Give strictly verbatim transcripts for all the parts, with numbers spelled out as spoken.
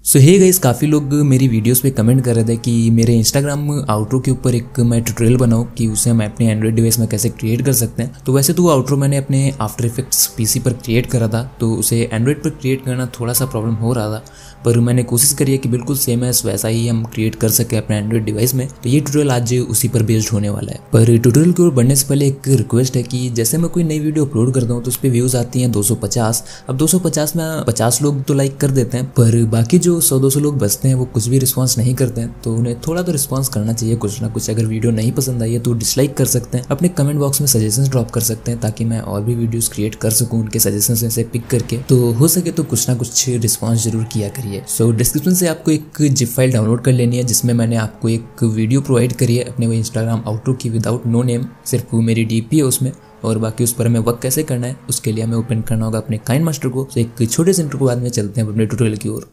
सो hey guys, काफ़ी लोग मेरी वीडियोस पे कमेंट कर रहे थे कि मेरे इंस्टाग्राम आउट्रो के ऊपर एक मैं ट्यूटोरियल बनाऊं कि उसे हम अपने एंड्रॉइड डिवाइस में कैसे क्रिएट कर सकते हैं। तो वैसे तो आउट्रो मैंने अपने आफ्टर इफेक्ट्स पीसी पर क्रिएट करा था, तो उसे एंड्रॉइड पर क्रिएट करना थोड़ा सा प्रॉब्लम हो रहा था, पर मैंने कोशिश करी है कि बिल्कुल सेम एस वैसा ही हम क्रिएट कर सके अपने एंड्रॉइड डिवाइस में। तो ये ट्यूटोरियल आज उसी पर बेस्ड होने वाला है। पर ट्यूटोरियल की ओर बढ़ने से पहले एक रिक्वेस्ट है कि जैसे मैं कोई नई वीडियो अपलोड करता हूँ तो उस पर व्यूज आती हैं दो सौ पचास। अब दो सौ पचास में पचास लोग तो लाइक कर देते हैं, पर बाकी जो सौ दो सौ लोग बचते हैं वो कुछ भी रिस्पांस नहीं करते हैं। तो उन्हें थोड़ा तो रिस्पांस करना चाहिए, कुछ ना कुछ। अगर वीडियो नहीं पसंद आई है तो डिसलाइक कर सकते हैं, अपने कमेंट बॉक्स में सजेशंस ड्रॉप कर सकते हैं ताकि मैं और भी वीडियोस क्रिएट कर सकूं उनके सजेशंस में से पिक करके। तो हो सके तो कुछ ना कुछ रिस्पांस जरूर किया करिए। सो डिस्क्रिप्शन से आपको एक जिप फाइल डाउनलोड कर लेनी है जिसमें मैंने आपको एक वीडियो प्रोवाइड करी है अपने वो इंस्टाग्राम आउट्रो की विदाउट नो नेम, सिर्फ मेरी डीपी है उसमें, और बाकी उस पर हमें वर्क कैसे करना है उसके लिए हमें ओपन करना होगा अपने काइनमास्टर को। तो एक छोटे से इंट्रो के बाद में चलते हैं अपने ट्यूटोरियल की ओर।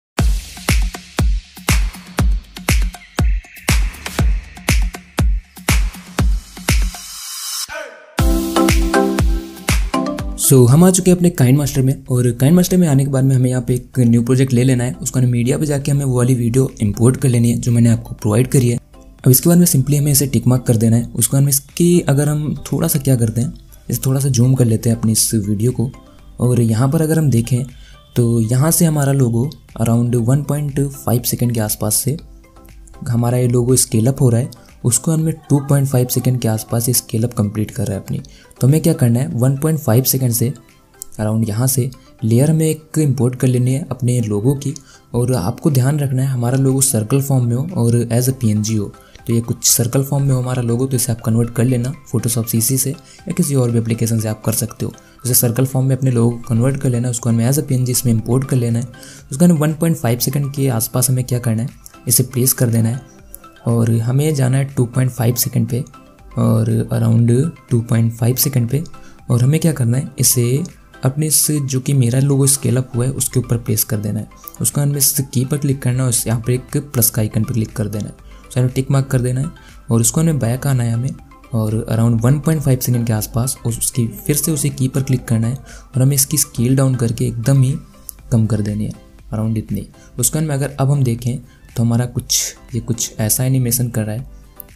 सो so, हम आ चुके हैं अपने काइनमास्टर में, और काइनमास्टर में आने के बाद में हमें यहाँ पे एक न्यू प्रोजेक्ट ले लेना है। उसका मीडिया पे जाके हमें वो वाली वीडियो इंपोर्ट कर लेनी है जो मैंने आपको प्रोवाइड करी है। अब इसके बाद में सिंपली हमें इसे टिक मार्क कर देना है। उसके बाद में इसकी अगर हम थोड़ा सा क्या करते हैं, इसे थोड़ा सा जूम कर लेते हैं अपनी इस वीडियो को, और यहाँ पर अगर हम देखें तो यहाँ से हमारा logo around one point five second के आसपास से हमारा ये लोगो स्केल अप हो रहा है। उसको हमें टू पॉइंट फाइव सेकेंड के आसपास स्केल अप कंप्लीट कर रहा है अपनी। तो हमें क्या करना है, वन पॉइंट फाइव सेकेंड से अराउंड यहाँ से लेयर में एक इंपोर्ट कर लेनी है अपने लोगो की। और आपको ध्यान रखना है हमारा लोगो सर्कल फॉर्म में हो और एज अ पीएनजी हो। तो ये कुछ सर्कल फॉर्म में हो हमारा लोगो, तो इसे आप कन्वर्ट कर लेना फोटोशॉप सीसी से या किसी और भी एप्लीकेशन से आप कर सकते हो। जैसे सर्कल फॉर्म में अपने लोगो को कन्वर्ट कर लेना है, उसको हमें एज अ पीएनजी इसमें इंपोर्ट कर लेना है। उसका हमें वन पॉइंट फाइव सेकेंड के आसपास हमें क्या करना है, इसे प्लेस कर देना है, और हमें जाना है टू पॉइंट फाइव सेकेंड पे और around two point five second पे। और हमें क्या करना है, इसे अपने इस जो कि मेरा लोगो स्केल अप हुआ है उसके ऊपर प्लेस कर देना है। उसका हमें इस की पर क्लिक करना है और यहाँ पर एक प्लस का आइकन पर क्लिक कर देना है। उसको हमें टिक मार्क कर देना है और उसको हमें बैक आना है हमें, और around one point five second के आसपास उसकी फिर से उसी की पर क्लिक करना है और हमें इसकी स्केल डाउन करके एकदम ही कम कर देनी है, अराउंड इतनी। उसका हमें अगर अब हम देखें तो हमारा कुछ ये कुछ ऐसा एनिमेशन कर रहा है,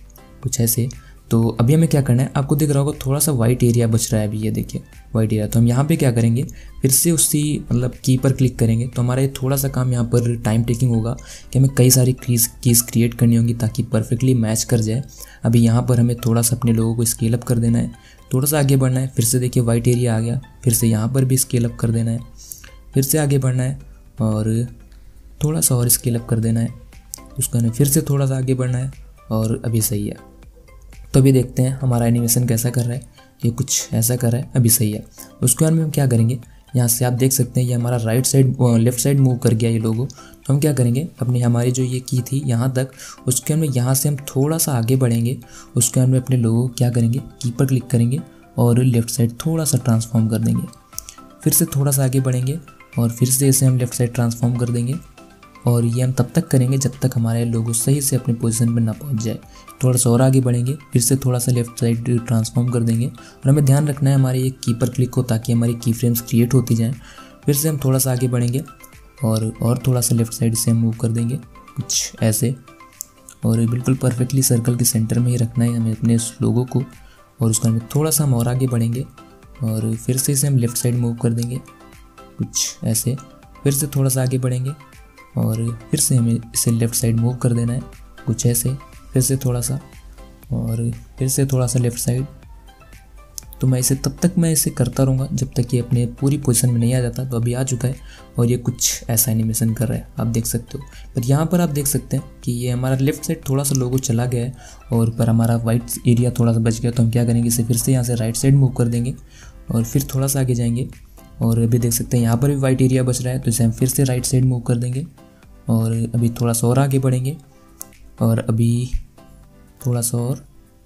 कुछ ऐसे। तो अभी हमें क्या करना है, आपको दिख रहा होगा थोड़ा सा वाइट एरिया बच रहा है अभी, ये देखिए वाइट एरिया। तो हम यहाँ पे क्या करेंगे, फिर से उसी मतलब की पर क्लिक करेंगे। तो हमारा ये थोड़ा सा काम यहाँ पर टाइम टेकिंग होगा कि हमें कई सारी कीज कीज़ क्रिएट करनी होंगी ताकि परफेक्टली मैच कर जाए। अभी यहाँ पर हमें थोड़ा सा अपने लोगों को स्केल अप कर देना है, थोड़ा सा आगे बढ़ना है। फिर से देखिए वाइट एरिया आ गया, फिर से यहाँ पर भी स्केल अप कर देना है, फिर से आगे बढ़ना है और थोड़ा सा और स्केल अप कर देना है। उसका हमें फिर से थोड़ा सा आगे बढ़ना है और अभी सही है। तो अभी देखते हैं हमारा एनिमेशन कैसा कर रहा है, ये कुछ ऐसा कर रहा है, अभी सही है। उसके बाद में हम क्या करेंगे, यहाँ से आप देख सकते हैं ये हमारा right side left side move कर गया ये लोगो। तो हम क्या करेंगे, अपनी हमारी जो ये की थी यहाँ तक, उसके बाद में यहाँ से हम थोड़ा सा आगे बढ़ेंगे। उसके बाद में अपने लोगो क्या करेंगे, की पर क्लिक करेंगे और लेफ्ट साइड थोड़ा सा ट्रांसफॉर्म कर देंगे। फिर से थोड़ा सा आगे बढ़ेंगे और फिर से इसे हम लेफ्ट साइड ट्रांसफॉर्म कर देंगे। और ये हम तब तक करेंगे जब तक हमारे लोगो सही से अपने पोजीशन पर ना पहुंच जाए। थोड़ा सा और आगे बढ़ेंगे, फिर से थोड़ा सा लेफ्ट साइड ट्रांसफॉर्म कर देंगे। और हमें ध्यान रखना है हमारे ये की पर क्लिक हो ताकि हमारी की फ्रेम्स क्रिएट होती जाएँ। फिर से हम थोड़ा सा आगे बढ़ेंगे और और थोड़ा सा लेफ्ट साइड से हम मूव कर देंगे, कुछ ऐसे। और बिल्कुल परफेक्टली सर्कल के सेंटर में ही रखना है हमें अपने इस लोगो को। और उसका हमें थोड़ा सा हम और आगे बढ़ेंगे और फिर से इसे हम लेफ्ट साइड मूव कर देंगे, कुछ ऐसे। फिर से थोड़ा सा आगे बढ़ेंगे और फिर से हमें इसे लेफ़्ट साइड मूव कर देना है, कुछ ऐसे। फिर से थोड़ा सा और फिर से थोड़ा सा लेफ़्ट साइड। तो मैं इसे तब तक मैं इसे करता रहूँगा जब तक ये अपने पूरी पोजीशन में नहीं आ जाता। तो अभी आ चुका है और ये कुछ ऐसा एनिमेशन कर रहा है, आप देख सकते हो। पर यहाँ पर आप देख सकते हैं कि ये हमारा लेफ़्ट साइड थोड़ा सा लोगो चला गया है और पर हमारा वाइट एरिया थोड़ा सा बच गया। तो हम क्या करेंगे, इसे फिर से यहाँ से राइट साइड मूव कर देंगे और फिर थोड़ा सा आगे जाएंगे। और अभी देख सकते हैं यहाँ पर भी वाइट एरिया बच रहा है, तो इसे हम फिर से राइट साइड मूव कर देंगे और अभी थोड़ा सा और आगे बढ़ेंगे। और अभी थोड़ा सा और,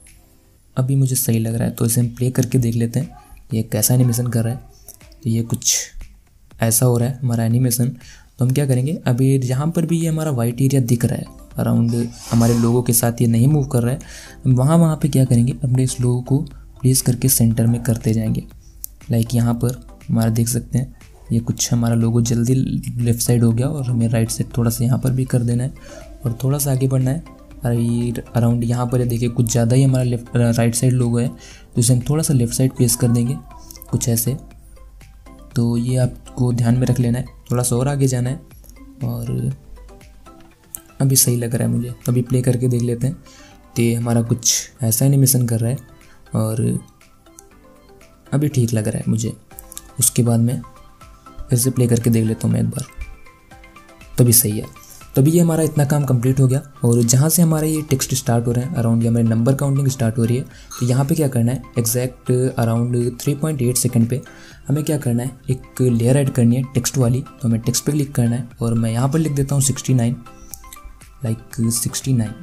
अभी मुझे सही लग रहा है तो इसे हम प्ले करके देख लेते हैं ये कैसा एनिमेशन कर रहा है। तो ये कुछ ऐसा हो रहा है हमारा एनिमेशन। तो हम क्या करेंगे, अभी यहाँ पर भी ये हमारा वाइट एरिया दिख रहा है अराउंड हमारे लोगों के साथ, ये नहीं मूव कर रहा है। वहाँ वहाँ पे क्या करेंगे, अपने इस लोगो को प्लेस करके सेंटर में करते जाएंगे। लाइक यहाँ पर हमारा देख सकते हैं ये कुछ हमारा लोगो जल्दी लेफ़्ट साइड हो गया और हमें राइट साइड थोड़ा सा यहाँ पर भी कर देना है और थोड़ा सा आगे बढ़ना है। और अराउंड यहाँ पर देखिए कुछ ज़्यादा ही हमारा लेफ्ट राइट साइड लोगो है, तो इसे हम थोड़ा सा लेफ़्ट साइड प्लेस कर देंगे कुछ ऐसे। तो ये आपको ध्यान में रख लेना है, थोड़ा सा और आगे जाना है। और अभी सही लग रहा है मुझे, अभी प्ले करके देख लेते हैं। तो ये हमारा कुछ ऐसा एनिमेशन कर रहा है और अभी ठीक लग रहा है मुझे। उसके बाद में फिर से प्ले करके देख लेता हूँ मैं एक बार, तभी सही है। तभी ये हमारा इतना काम कंप्लीट हो गया। और जहाँ से हमारा ये टेक्स्ट स्टार्ट हो रहा है, अराउंड ये हमारे नंबर काउंटिंग स्टार्ट हो रही है, तो यहाँ पे क्या करना है, exact around three point eight second पे हमें क्या करना है, एक लेयर ऐड करनी है टेक्स्ट वाली। तो हमें टेक्स्ट पे क्लिक करना है और मैं यहाँ पर लिख देता हूँ sixty nine, like sixty nine,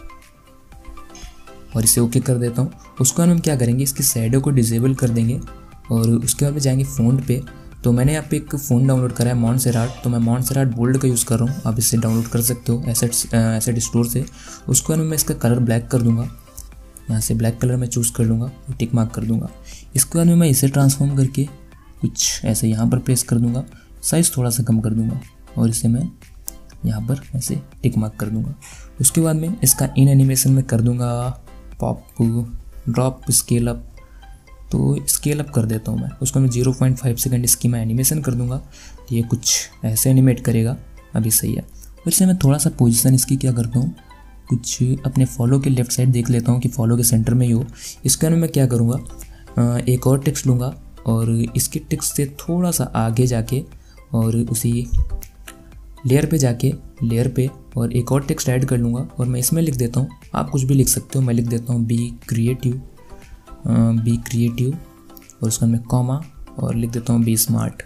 और इसे ओके कर देता हूँ। उसके बाद हम क्या करेंगे, इसकी शैडो को डिसेबल कर देंगे और उसके बाद में जाएंगे फ़ॉन्ट पे। तो मैंने यहाँ पे एक फ़ोन डाउनलोड करा है मॉन्सेराट, तो मैं मॉन्सेराट बोल्ड का यूज़ कर रहा हूँ, आप इससे डाउनलोड कर सकते हो एसेट एसेट स्टोर से। उसके बाद मैं इसका कलर ब्लैक कर दूँगा, यहाँ से ब्लैक कलर मैं चूज़ कर लूँगा और टिक मार्क कर दूँगा। इसके बाद में मैं इसे ट्रांसफॉर्म करके कुछ ऐसे यहाँ पर प्रेस कर दूँगा, साइज़ थोड़ा सा कम कर दूँगा और इसे मैं यहाँ पर ऐसे टिक मार्क कर दूँगा। उसके बाद में इसका इन एनिमेशन में कर दूँगा पॉप ड्रॉप स्केल अप, तो स्केल अप कर देता हूँ मैं। उसको मैं ज़ीरो पॉइंट फाइव सेकंड इसकी मैं एनिमेशन कर दूंगा, तो ये कुछ ऐसे एनिमेट करेगा, अभी सही है। फिर से मैं थोड़ा सा पोजीशन इसकी क्या करता हूँ, कुछ अपने फॉलो के लेफ्ट साइड देख लेता हूँ कि फॉलो के सेंटर में ही हो। इसके बाद मैं क्या करूँगा, एक और टेक्स्ट लूँगा और इसके टेक्स्ट से थोड़ा सा आगे जाके और उसी लेयर पे जाके लेयर पे और एक और टेक्स्ट ऐड कर लूँगा और मैं इसमें लिख देता हूँ, आप कुछ भी लिख सकते हो, मैं लिख देता हूँ बी क्रिएटिव, बी क्रिएटिव और उसका मैं कॉमा और लिख देता हूँ बी स्मार्ट।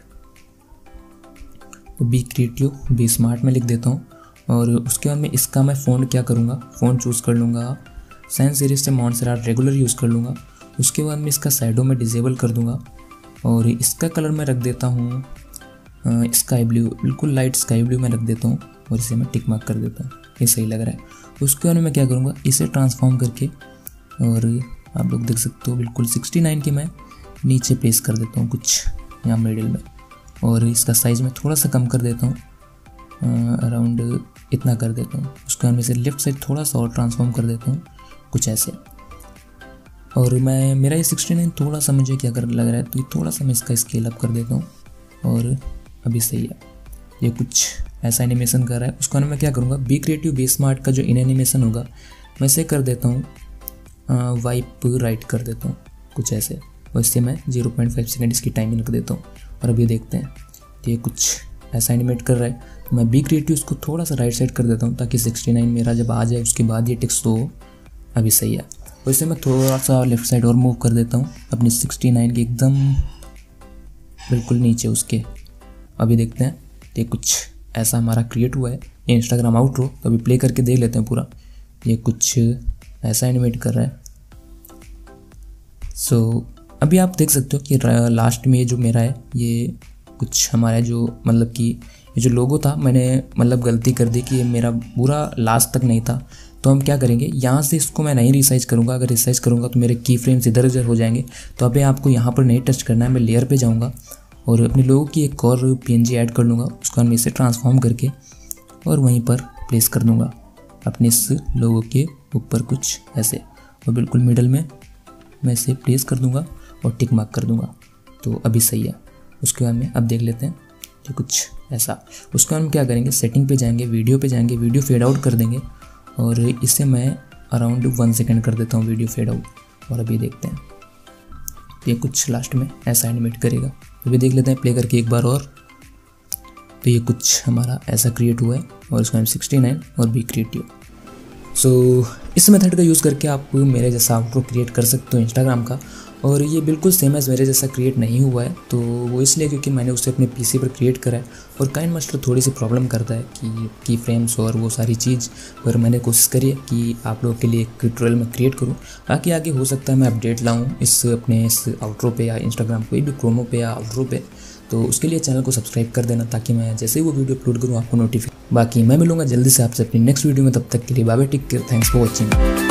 तो बी क्रिएटिव बी स्मार्ट में लिख देता हूँ। और उसके बाद में इसका मैं फ़ॉन्ट क्या करूँगा, फ़ॉन्ट चूज़ कर लूँगा, सैंस सीरीज से मॉन्सेराट रेगुलर यूज़ कर लूँगा। उसके बाद में इसका शैडो में डिसेबल कर दूँगा और इसका कलर मैं रख देता हूँ स्काई ब्लू, बिल्कुल लाइट स्काई ब्लू में रख देता हूँ और इसे मैं टिक मार्क कर देता हूँ, ये सही लग रहा है। उसके बाद मैं क्या करूँगा, इसे ट्रांसफॉर्म करके और आप लोग देख सकते हो बिल्कुल सिक्सटी नाइन की मैं नीचे प्लेस कर देता हूँ कुछ यहाँ मिडिल में, और इसका साइज़ मैं थोड़ा सा कम कर देता हूँ, अराउंड इतना कर देता हूँ। उसके बाद मैं इसे लेफ्ट साइड थोड़ा सा और ट्रांसफॉर्म कर देता हूँ कुछ ऐसे। और मैं मेरा ये सिक्सटी नाइन थोड़ा सा मुझे क्या कर लग रहा है, तो थोड़ा सा मैं इसका स्केल अप कर देता हूँ और अभी सही है। ये कुछ ऐसा एनिमेशन कर रहा है। उसका मैं क्या करूँगा, बी क्रिएटिव बी स्मार्ट का जो इन एनिमेशन होगा मैं इसे कर देता हूँ वाइप राइट कर देता हूँ कुछ ऐसे, और इससे मैं ज़ीरो पॉइंट फाइव सेकंड इसकी टाइमिंग रख देता हूँ। और अभी देखते हैं, तो ये कुछ ऐसा एनिमेट कर रहा है। तो मैं बी क्रिएटिव इसको थोड़ा सा राइट साइड कर देता हूँ ताकि सिक्सटी नाइन मेरा जब आ जाए उसके बाद ये टेक्स्ट तो अभी सही है। और इससे मैं थोड़ा सा लेफ्ट साइड और मूव कर देता हूँ अपनी सिक्सटी नाइन के एकदम बिल्कुल नीचे उसके। अभी देखते हैं, ये कुछ ऐसा हमारा क्रिएट हुआ है ये इंस्टाग्राम आउटरो। तो अभी प्ले करके देख लेते हैं पूरा, ये कुछ ऐसा एनिमेट कर रहा है। सो so, अभी आप देख सकते हो कि लास्ट में ये जो मेरा है ये कुछ हमारा जो मतलब कि ये जो लोगो था मैंने मतलब गलती कर दी कि ये मेरा पूरा लास्ट तक नहीं था। तो हम क्या करेंगे, यहाँ से इसको मैं नहीं रिसाइज करूँगा, अगर रिसाइज करूँगा तो मेरे की फ्रेम्स इधर उधर हो जाएंगे। तो अभी आपको यहाँ पर नहीं टच करना है, मैं लेयर पे जाऊँगा और अपने लोगो की एक और पीएनजी ऐड कर लूँगा। उसको मैं इसे ट्रांसफॉर्म करके और वहीं पर प्लेस कर दूँगा अपने इस लोगो के ऊपर कुछ ऐसे, और बिल्कुल मिडल में मैं इसे प्लेस कर दूँगा और टिक मार्क कर दूँगा। तो अभी सही है। उसके बाद में अब देख लेते हैं कि कुछ ऐसा। उसके बाद हम क्या करेंगे, सेटिंग पे जाएंगे, वीडियो पे जाएंगे, वीडियो फेड आउट कर देंगे और इसे मैं अराउंड वन सेकेंड कर देता हूँ वीडियो फेड आउट। और अभी देखते हैं, ये कुछ लास्ट में ऐसा एनिमेट करेगा। अभी देख लेते हैं प्ले करके एक बार और। तो ये कुछ हमारा ऐसा क्रिएट हुआ है और इसका नाम सिक्सटी नाइन और बी क्रिएटिव। सो so, इस मेथड का यूज़ करके आप मेरे जैसा आउटरो क्रिएट कर सकते हो इंस्टाग्राम का। और ये बिल्कुल सेम एज मेरे जैसा क्रिएट नहीं हुआ है, तो वो इसलिए क्योंकि मैंने उसे अपने पीसी पर क्रिएट करा है। और काइन मास्टर थोड़ी सी प्रॉब्लम करता है कि की फ्रेम्स और वो सारी चीज़, पर मैंने कोशिश करी है कि आप लोगों के लिए एक ट्यूटोरियल में क्रिएट करूँ। बाकी आगे हो सकता है मैं अपडेट लाऊँ इस अपने इस आउटरो पे या इंस्टाग्राम कोई भी प्रोमो पे या आउटरो पे। तो उसके लिए चैनल को सब्सक्राइब कर देना ताकि मैं जैसे ही वो वीडियो अपलोड करूँ आपको नोटिफिकेशन। बाकी मैं मिलूंगा जल्दी से आपसे अपनी नेक्स्ट वीडियो में, तब तक के लिए bye bye, take care, thanks for watching.